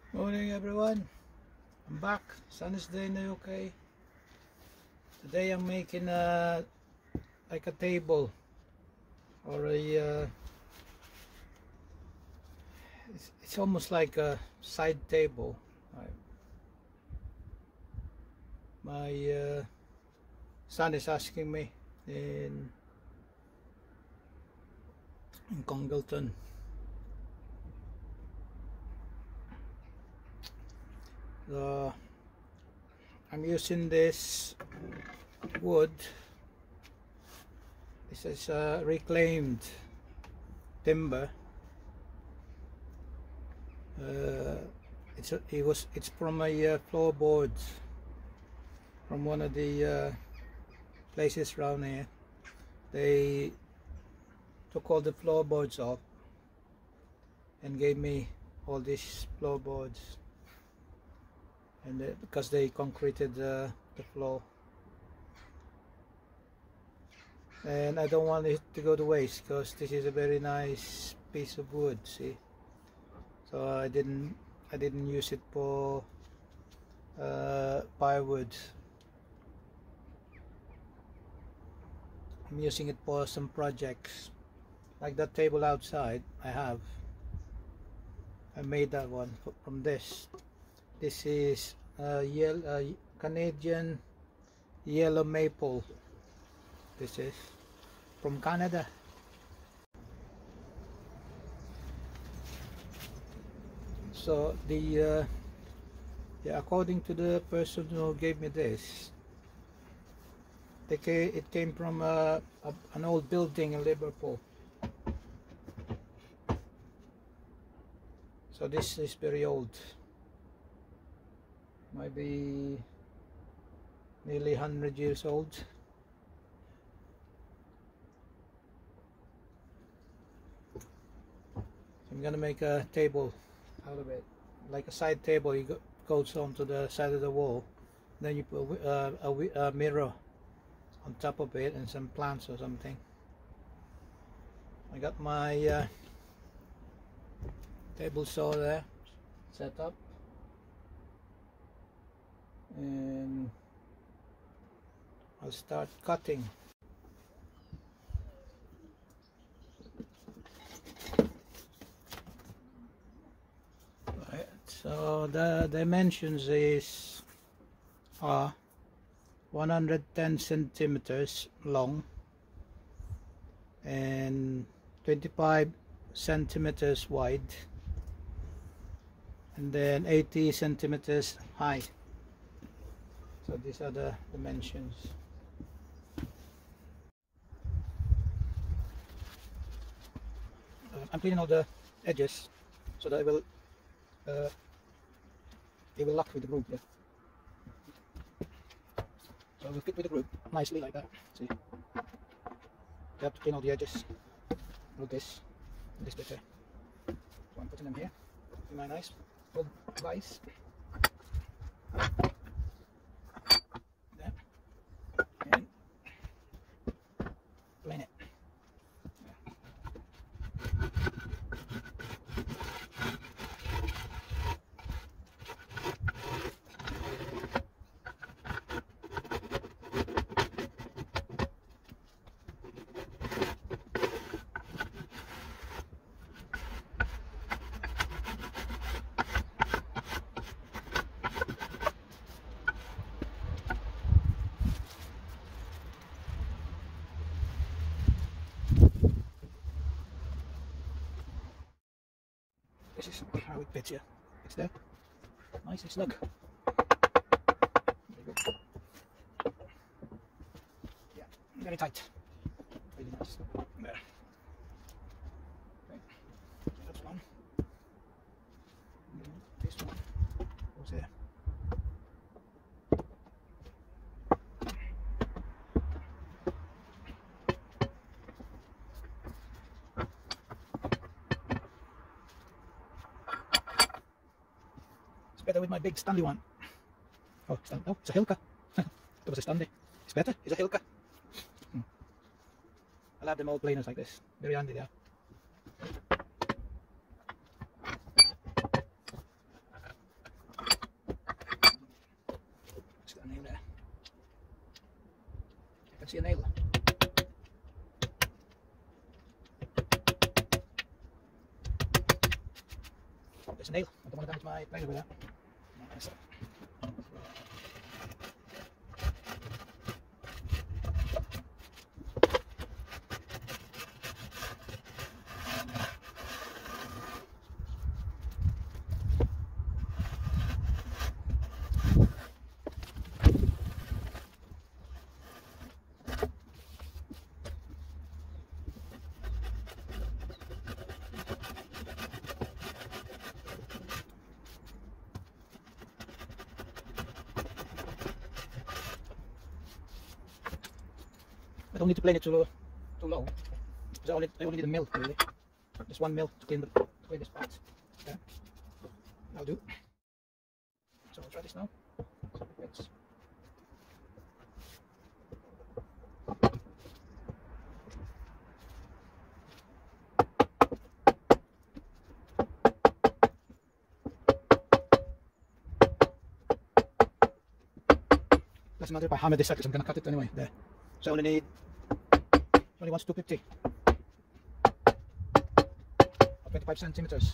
Morning everyone, I'm back. Sunny day in the UK. Today I'm making like a table or it's almost like a side table. My son is asking me in Congleton. I'm using this wood. This is reclaimed timber. It's from a floorboards from one of the places around here. They took all the floorboards off and gave me all these floorboards, and because they concreted the floor, and I don't want it to go to waste because this is a very nice piece of wood. See, so I didn't use it for firewood. I'm using it for some projects, like that table outside. I made that one from this. This is Canadian yellow maple. This is from Canada. So according to the person who gave me this, it came from an old building in Liverpool. So this is very old, maybe nearly 100 years old. So I'm gonna make a table out of it, like a side table. Goes onto the side of the wall, then you put a mirror on top of it and some plants or something. I got my table saw there set up, and I'll start cutting. Right, so the dimensions are 110 centimeters long and 25 centimeters wide, and then 80 centimeters high. So these are the dimensions. I'm cleaning all the edges so that it will lock with the group. Yeah. So it will fit with the group nicely like that. See, you have to clean all the edges. Look this bit here. So I'm putting them here in my nice old vise. There. And plane it. This is how it fits here. It's there. Nice and snug. Very good. Yeah, very tight. Really nice. There. Okay. That's one. And this one goes there. Better with my big Stanley one. Oh, no, it's a Hilka. That was a Stanley. It's better. It's a Hilka. I'll have them all planers like this. Very handy there. see a nail. There's a nail. I don't want to damage my planer with that. Nice. I don't need to plane it too low. Because I only need a mil really. Just 1 mil to clean this part. Okay. That'll do. So we'll try this now. Let's doesn't matter if I hammer this out because I'm going to cut it anyway. There. So I only wants 250 or 25 centimeters.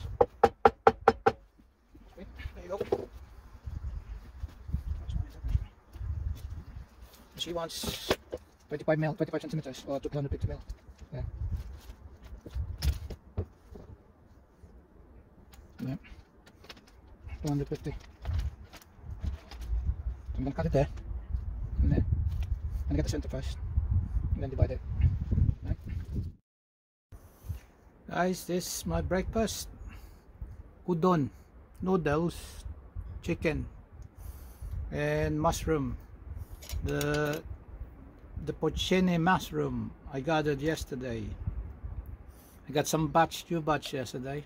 Wait, there you go. She wants 25 centimeters or 250 mil. Yeah. Yeah. 250. So I'm going to cut it there. And there. I'm going to get the center first. And then divide it. Right. Guys, this is my breakfast. Udon, noodles, chicken, and mushroom. The porcini mushroom I gathered yesterday. I got some two batch yesterday.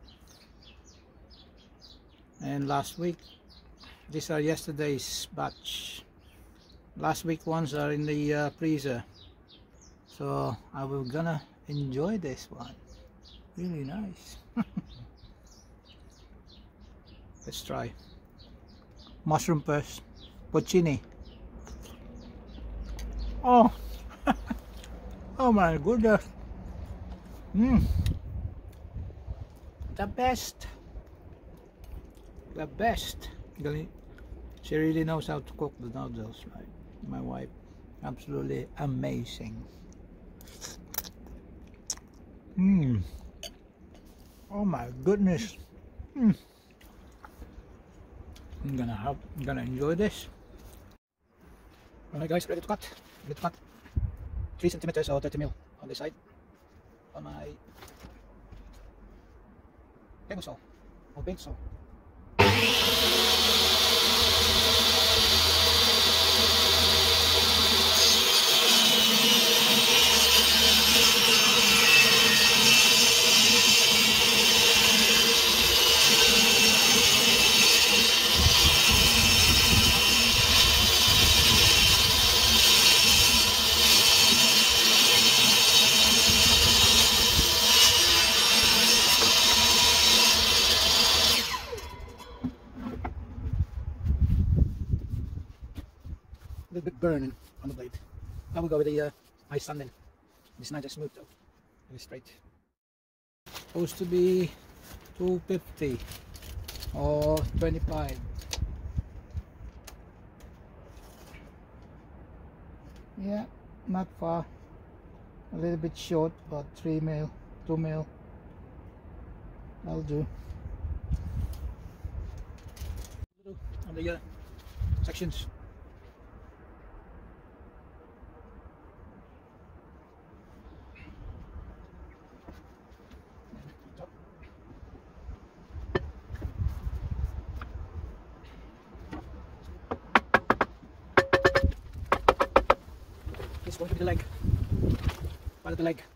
And last week. These are yesterday's batch. Last week ones are in the freezer. So I will gonna enjoy this one. Really nice. Let's try. Mushroom first. Porcini. Oh. Oh my goodness. The best. The best. She really knows how to cook the noodles, right? My wife. Absolutely amazing. Oh my goodness. I'm gonna enjoy this. Alright guys, ready to cut. Ready to cut 3 centimeters or 30 mil on this side on my table saw or big saw. A little bit burning on the blade. Now we'll go with the ice sanding. This nice and smooth though. Very straight. Supposed to be 250 or 25. Yeah, not far. A little bit short, but 3 mil, 2 mil. That'll do. On the sections. This is going to be the leg. Part of the leg.